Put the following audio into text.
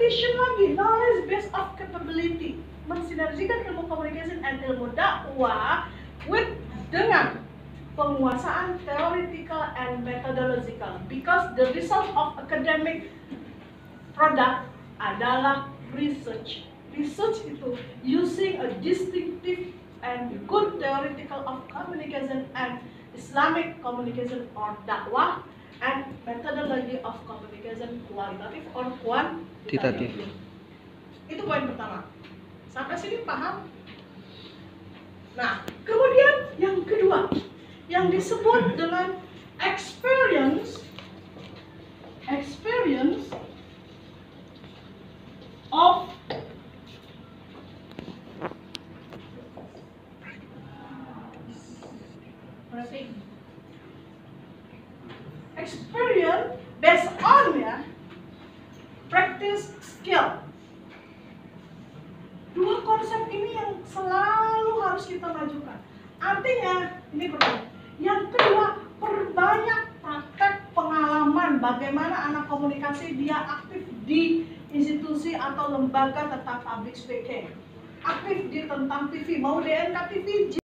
competition lagi, knowledge base of capability, mensinergikan ilmu komunikasi dan ilmu dakwah dengan penguasaan theoretical and methodological, because the result of academic product adalah research. Research itu using a distinctive and good theoretical of communication and Islamic communication or dakwah, and methodology of communication kualitatif or kuantitatif. Itu poin pertama. Sampai sini paham? Nah, kemudian yang kedua, yang disebut dengan experience of experience based on practice skill. Dua konsep ini yang selalu harus kita majukan. Artinya, ini pertama. Yang kedua, perbanyak praktek pengalaman bagaimana anak komunikasi dia aktif di institusi atau lembaga tentang public speaking, aktif di tentang TV, mau DNK TV